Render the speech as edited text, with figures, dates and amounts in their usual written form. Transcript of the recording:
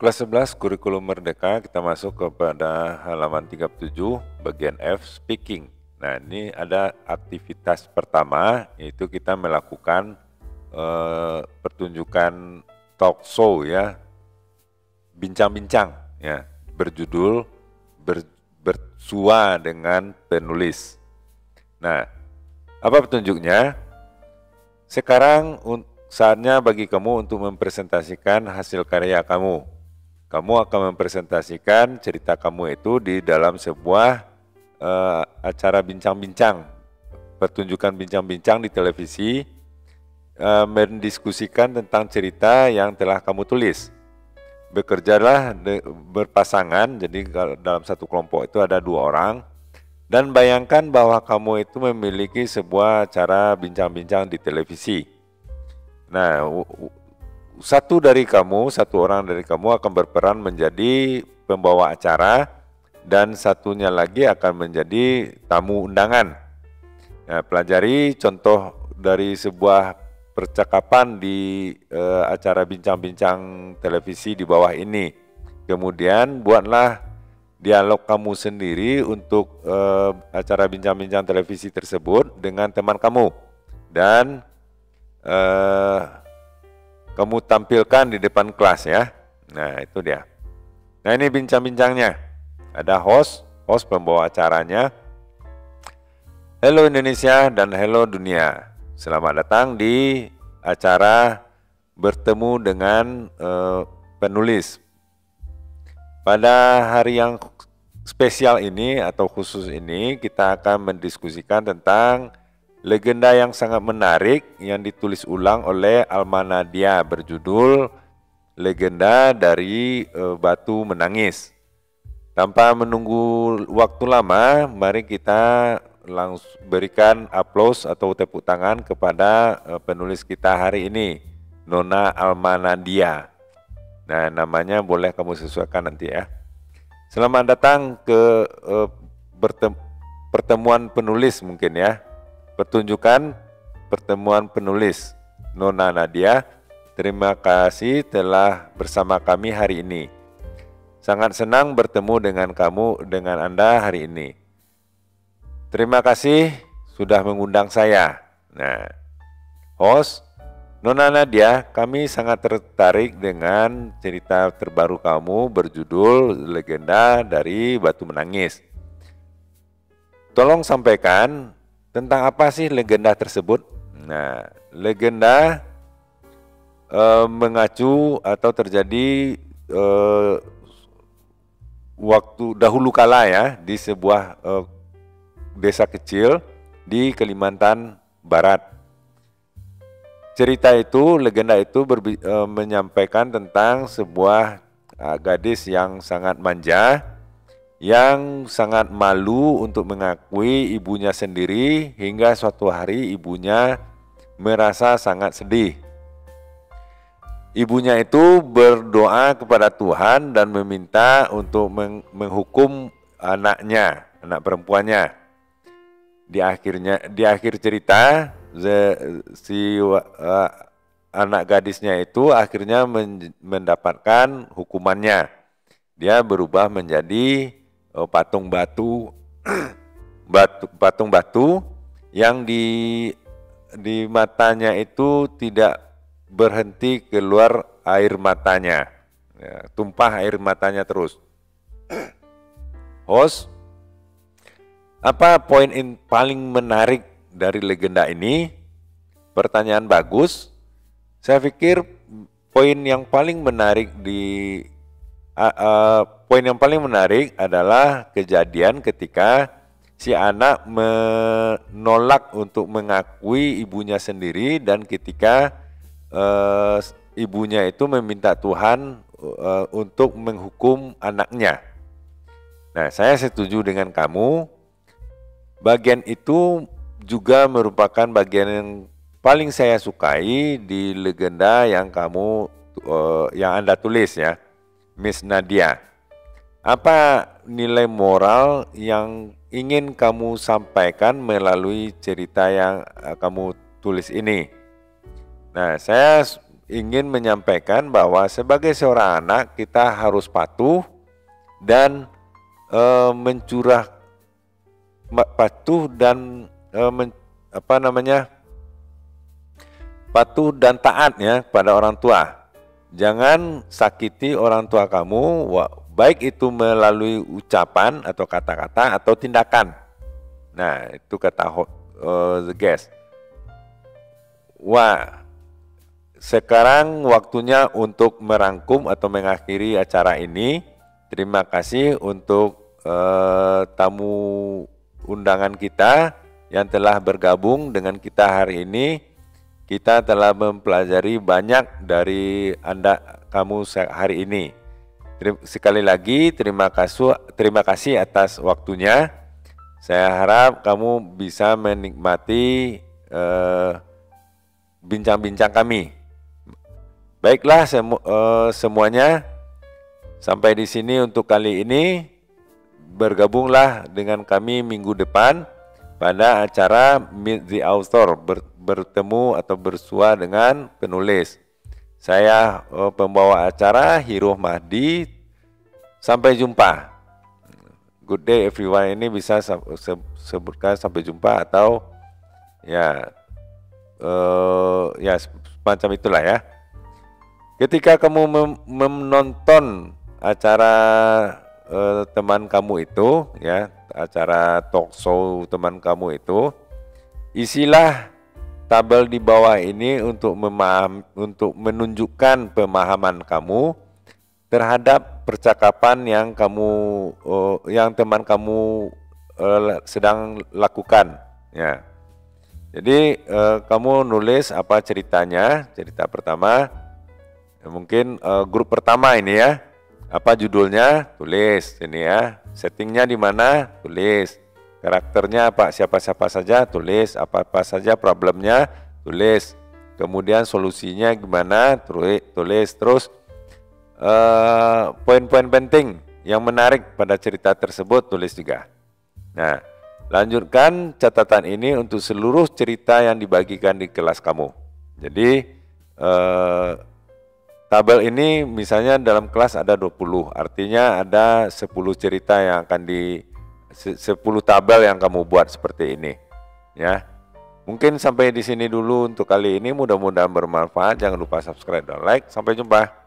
Kelas 11 Kurikulum Merdeka, kita masuk kepada halaman 37 bagian F, Speaking. Nah, ini ada aktivitas pertama, yaitu kita melakukan pertunjukan talk show ya, bincang-bincang ya, berjudul bersua dengan penulis. Nah, apa petunjuknya? Sekarang saatnya bagi kamu untuk mempresentasikan hasil karya kamu. Kamu akan mempresentasikan cerita kamu itu di dalam sebuah acara bincang-bincang, pertunjukan bincang-bincang di televisi, mendiskusikan tentang cerita yang telah kamu tulis. Bekerjalah berpasangan, jadi dalam satu kelompok itu ada 2 orang, dan bayangkan bahwa kamu itu memiliki sebuah acara bincang-bincang di televisi. Nah, satu orang dari kamu akan berperan menjadi pembawa acara, dan satunya lagi akan menjadi tamu undangan. Nah, pelajari contoh dari sebuah percakapan di acara bincang-bincang televisi di bawah ini. Kemudian buatlah dialog kamu sendiri untuk acara bincang-bincang televisi tersebut dengan teman kamu, dan kamu tampilkan di depan kelas ya. Nah, itu dia. Nah, ini bincang-bincangnya. Ada host pembawa acaranya. Hello Indonesia dan hello dunia. Selamat datang di acara bertemu dengan penulis. Pada hari yang spesial ini atau khusus ini, kita akan mendiskusikan tentang legenda yang sangat menarik yang ditulis ulang oleh Alma Nadia berjudul Legenda dari Batu Menangis. Tanpa menunggu waktu lama, mari kita langsung berikan aplaus atau tepuk tangan kepada penulis kita hari ini, Nona Alma Nadia. Nah, namanya boleh kamu sesuaikan nanti ya. Selamat datang ke pertemuan penulis mungkin ya. Pertunjukan pertemuan penulis. Nona Nadia, terima kasih telah bersama kami hari ini. Sangat senang bertemu dengan Anda hari ini. Terima kasih sudah mengundang saya. Nah, host, Nona Nadia, kami sangat tertarik dengan cerita terbaru kamu berjudul Legenda dari Batu Menangis. Tolong sampaikan tentang apa sih legenda tersebut? Nah, legenda mengacu atau terjadi waktu dahulu kala ya, di sebuah desa kecil di Kalimantan Barat. Cerita itu, legenda itu menyampaikan tentang sebuah gadis yang sangat manja, yang sangat malu untuk mengakui ibunya sendiri, hingga suatu hari ibunya merasa sangat sedih. Ibunya itu berdoa kepada Tuhan dan meminta untuk menghukum anaknya, anak perempuannya. Di akhir cerita, anak gadisnya itu akhirnya mendapatkan hukumannya. Dia berubah menjadi patung batu yang di matanya itu tidak berhenti keluar air matanya, ya, tumpah air matanya terus. Host, apa poin paling menarik dari legenda ini? Pertanyaan bagus. Saya pikir poin yang paling menarik adalah kejadian ketika si anak menolak untuk mengakui ibunya sendiri, dan ketika ibunya itu meminta Tuhan untuk menghukum anaknya. Nah, saya setuju dengan kamu. Bagian itu juga merupakan bagian yang paling saya sukai di legenda yang yang Anda tulis ya, Miss Nadia. Apa nilai moral yang ingin kamu sampaikan melalui cerita yang kamu tulis ini? Nah, saya ingin menyampaikan bahwa sebagai seorang anak kita harus patuh dan patuh dan patuh dan taat ya pada orang tua. Jangan sakiti orang tua kamu, baik itu melalui ucapan atau kata-kata atau tindakan. Nah, itu kata the guest. Wah, sekarang waktunya untuk merangkum atau mengakhiri acara ini. Terima kasih untuk tamu undangan kita yang telah bergabung dengan kita hari ini. Kita telah mempelajari banyak dari kamu hari ini. Sekali lagi terima kasih atas waktunya. Saya harap kamu bisa menikmati bincang-bincang kami. Baiklah semuanya, sampai di sini untuk kali ini. Bergabunglah dengan kami minggu depan pada acara Meet the Author, bertemu atau bersua dengan penulis. Saya pembawa acara Hiruh Mahdi. Sampai jumpa. Good day everyone, ini bisa sebutkan sampai jumpa atau ya semacam itulah ya. Ketika kamu menonton acara teman kamu itu ya, acara talk show teman kamu itu, isilah tabel di bawah ini untuk menunjukkan pemahaman kamu terhadap percakapan yang teman kamu sedang lakukan ya. Jadi kamu nulis apa ceritanya, cerita pertama, mungkin grup pertama ini ya. Apa judulnya? Tulis ini ya. Settingnya di mana? Tulis. Karakternya apa? Siapa-siapa saja? Tulis. Apa-apa saja problemnya? Tulis. Kemudian solusinya gimana? Tulis. Terus poin-poin penting yang menarik pada cerita tersebut tulis juga. Nah, lanjutkan catatan ini untuk seluruh cerita yang dibagikan di kelas kamu. Jadi tabel ini misalnya dalam kelas ada 20, artinya ada 10 cerita yang akan 10 tabel yang kamu buat seperti ini. Ya. Mungkin sampai di sini dulu untuk kali ini, mudah-mudahan bermanfaat. Jangan lupa subscribe dan like. Sampai jumpa.